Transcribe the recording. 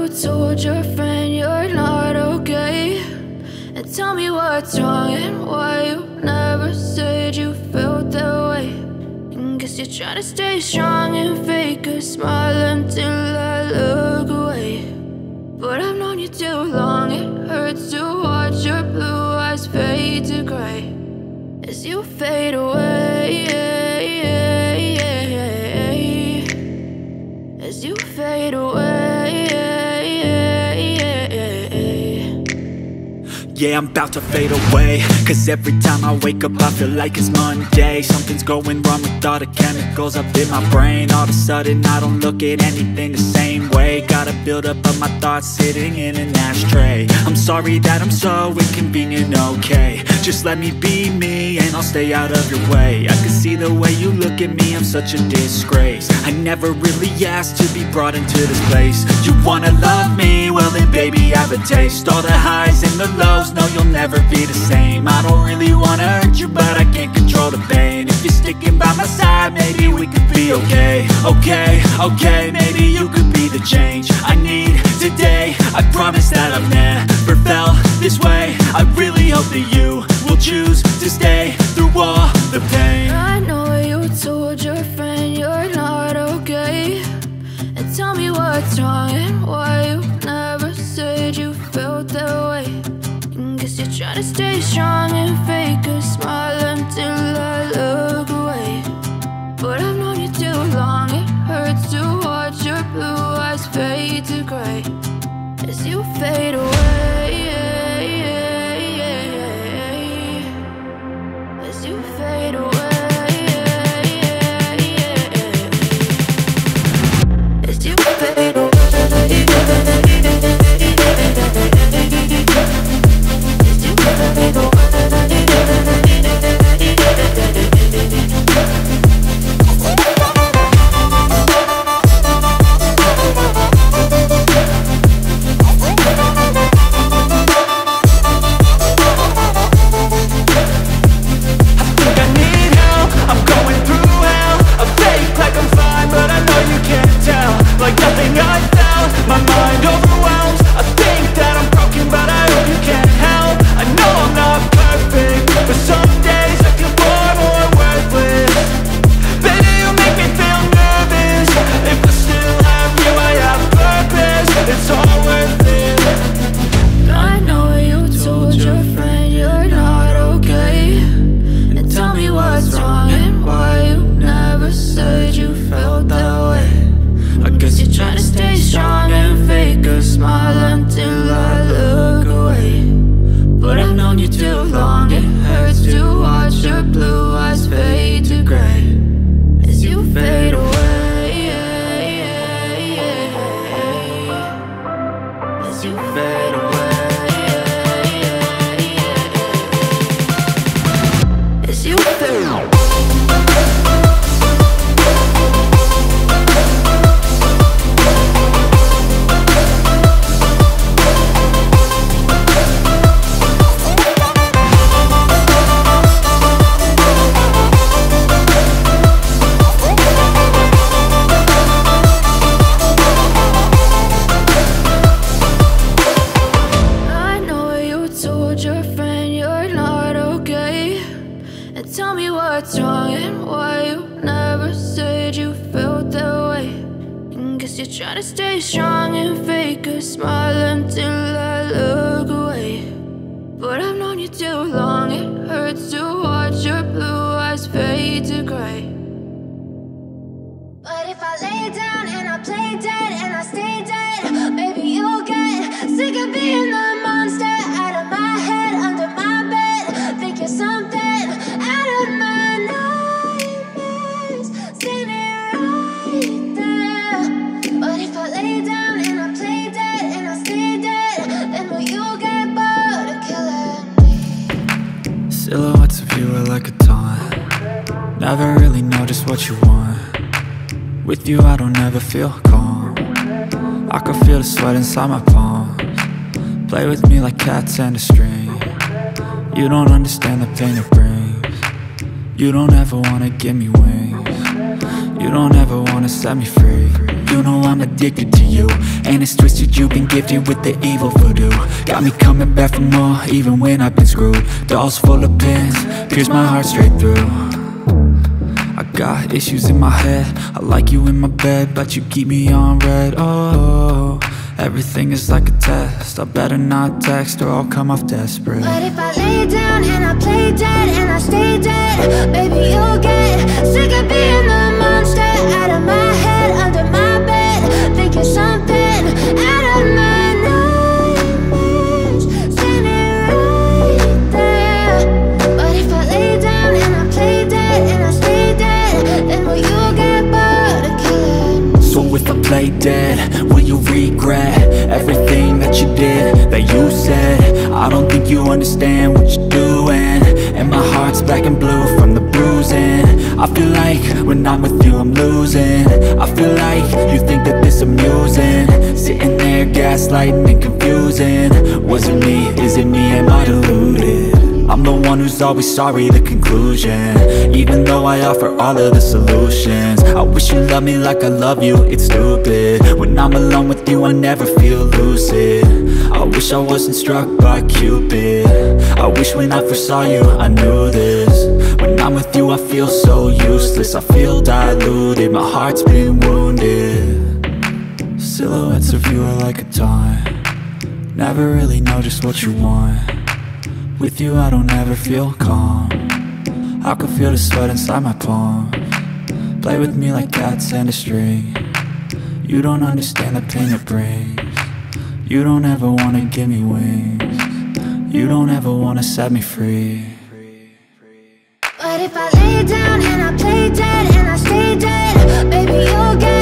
told your friend you're not okay, and tell me what's wrong and why you never said you felt that way. And guess you're trying to stay strong and fake a smile until I look away. But I've known you too long, it hurts to watch your blue eyes fade to gray as you fade away, as you fade away. Yeah, I'm about to fade away, cause every time I wake up I feel like it's Monday. Something's going wrong with all the chemicals up in my brain. All of a sudden I don't look at anything the same way. Gotta build up of my thoughts sitting in an ashtray. I'm sorry that I'm so inconvenient, okay. Just let me be me and I'll stay out of your way. I can see the way you look at me, I'm such a disgrace. I never really asked to be brought into this place. You wanna love me? Well then baby, have a taste. All the highs and the lows, no, you'll never be the same. I don't really wanna hurt you, but I can't control the pain. If you're sticking by my side, maybe we could be okay. Okay, maybe you could be the change I need today. I promise that I've never felt this way. I really hope that you will choose to stay through all the pain. I know you told your friend you're not okay, and tell me what's wrong and why you never said you felt that way. Guess you're trying to stay strong and fake a smile until I look away. But I've known you too long, it hurts to watch your blue eyes fade to gray as you fade away, as you fade away, as you fade away. Try to stay strong and fake a smile until I look away. But I've known you too long, it hurts to watch your blue eyes fade to gray. But if I lay down and I play dead and I stay dead, maybe you'll get sick of being the monster out of my head, under my bed. Think you're something out of my nightmares, standing right there. But if I lay down and I play dead and I stay dead, then will you get bored of killing me? Silhouettes of you are like a taunt. Never really know just what you want. With you I don't ever feel calm. I can feel the sweat inside my palms. Play with me like cats and a string. You don't understand the pain it brings. You don't ever wanna give me wings. You don't ever wanna set me free. you know I'm addicted to you. And it's twisted, you've been gifted with the evil voodoo. Got me coming back for more, even when I've been screwed. Dolls full of pins, pierce my heart straight through. I got issues in my head, I like you in my bed, but you keep me on red. Oh, everything is like a test, I better not text or I'll come off desperate. But if I lay down and I play dead and I stay dead, baby, you'll get sick of being the monster out of my head, under my bed. Think you're something out of my nightmares, standing right there. But if I lay down and I play dead and I stay dead, then will you get bored of killing? So if I play dead, will you regret everything that you did, that you said? I don't think you understand what you're doing, and my heart's black and blue from the bruising. I feel like when I'm with you I'm losing. I feel like you think that this amusing, sitting there gaslighting and confusing. Was it me? Is it me? Am I deluded? I'm the one who's always sorry, the conclusion, even though I offer all of the solutions. I wish you loved me like I love you, it's stupid. When I'm alone with you I never feel lucid. I wish I wasn't struck by Cupid. I wish when I first saw you I knew this. When I'm with you I feel so useless, I feel diluted, my heart's been wounded. Silhouettes of you are like a taunt, never really know just what you want. With you I don't ever feel calm, I can feel the sweat inside my palm. Play with me like cats and a string, you don't understand the pain it brings. You don't ever wanna give me wings, you don't ever wanna set me free. But if I lay down and I play dead and I stay dead, baby, you'll get